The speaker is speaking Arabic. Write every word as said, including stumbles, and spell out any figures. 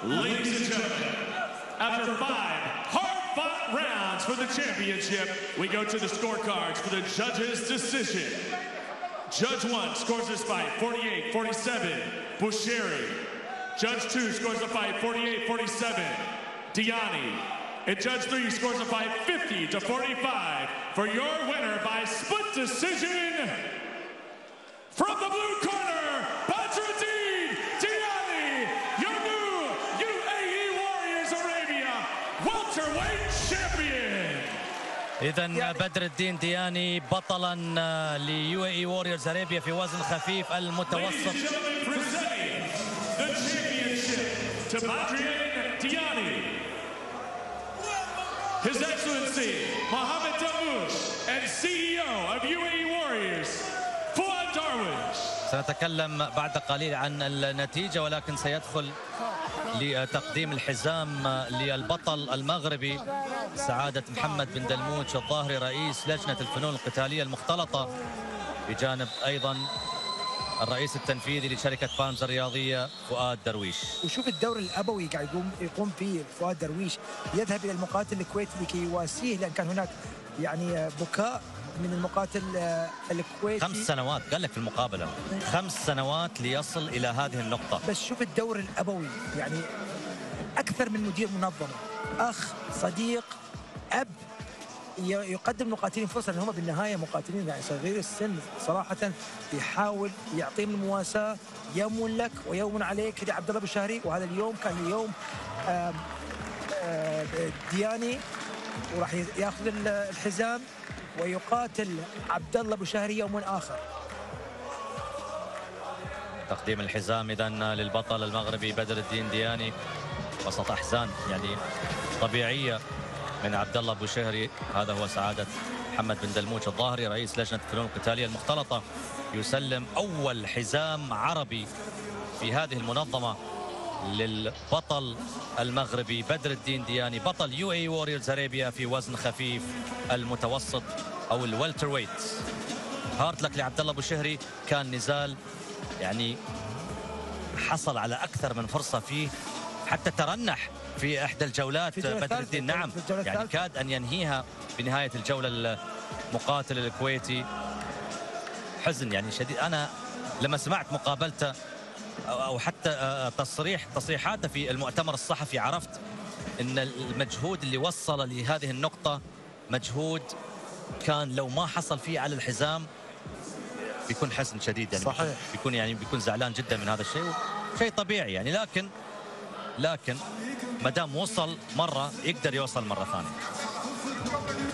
Ladies and gentlemen, after five hard-fought rounds for the championship, we go to the scorecards for the judges' decision. Judge one scores this fight forty-eight forty-seven, Bushiri. Judge two scores the fight forty-eight forty-seven, Diani. And Judge three scores the fight fifty to forty-five for your winner by split decision from the blue corner, Badruddin Diani, your new U A E Warriors Arabia welterweight champion. إذن بدر الدين دياني بطلا ليو اي ووريرز ارابيا في وزن خفيف المتوسط. To Badruddin Diani, His Excellency Mohammed Dammouche, and C E O of U A E Warriors, Fouad Darwish. سنتكلم بعد قليل عن النتيجة، ولكن سيدخل لتقديم الحزام للبطل المغربي سعادة محمد بن دلموش الظاهري رئيس لجنة الفنون القتالية المختلطة، بجانب أيضا الرئيس التنفيذي لشركة بانز الرياضية فؤاد درويش. وشوف الدور الأبوي قاعد يقوم يقوم فيه فؤاد درويش، يذهب إلى المقاتل الكويتي لكي يواسيه، لأن كان هناك يعني بكاء من المقاتل الكويتي. خمس سنوات قال لك في المقابلة، خمس سنوات ليصل إلى هذه النقطة. بس شوف الدور الأبوي، يعني أكثر من مدير منظمة، أخ، صديق، أب، يقدم المقاتلين فرصة، لأن هم بالنهاية مقاتلين يعني صغير السن، صراحة يحاول يعطيهم المواساة، يوم لك ويوم عليك لعبد الله بشهري. وهذا اليوم كان اليوم آآ آآ دياني، وراح ياخذ الحزام ويقاتل عبد الله بشهري يوم آخر. تقديم الحزام إذن للبطل المغربي بدر الدين دياني وسط أحزان يعني طبيعية من عبد الله بوشهري. هذا هو سعادة محمد بن دلموش الظاهري رئيس لجنة الفنون القتالية المختلطة، يسلم أول حزام عربي في هذه المنظمة للبطل المغربي بدر الدين دياني، بطل يو اي ووريرز ارابيا في وزن خفيف المتوسط أو الوالتر ويت. هارد لك لعبد الله بوشهري، كان نزال يعني حصل على أكثر من فرصة فيه، حتى ترنح في إحدى الجولات بدر الدين، نعم يعني كاد أن ينهيها بنهاية الجولة المقاتل الكويتي. حزن يعني شديد. أنا لما سمعت مقابلته أو حتى تصريح تصريحاته في المؤتمر الصحفي، عرفت أن المجهود اللي وصل لهذه النقطة مجهود كان لو ما حصل فيه على الحزام بيكون حزن شديد يعني. صحيح. بيكون يعني بيكون زعلان جدا من هذا الشيء، شيء طبيعي يعني. لكن لكن ما دام وصل مرة يقدر يوصل مرة ثانية.